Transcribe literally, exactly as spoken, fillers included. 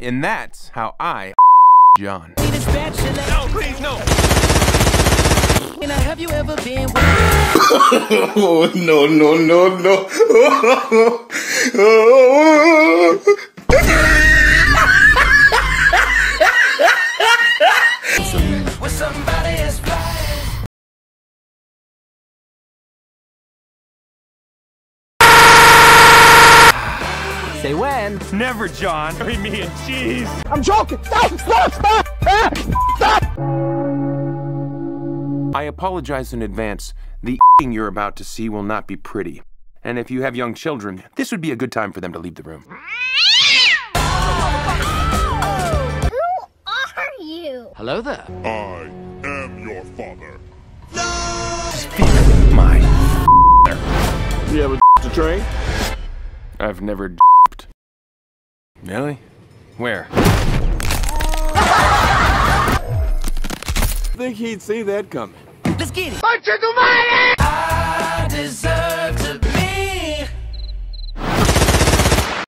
And that's how I John. No, please, no. Have you ever been with Oh, no, no, no, no. with somebody as fly? Say when? Never, John. Marry me and cheese. I'm joking. Stop! Stop! Stop! Stop! I apologize in advance. The you're about to see will not be pretty. And if you have young children, this would be a good time for them to leave the room. Who are you? Hello there. I am your father. Speak my You ever to train? I've never d***ed. Really? Where? Think he'd see that coming. Let's get it. Concha tu madre! I deserve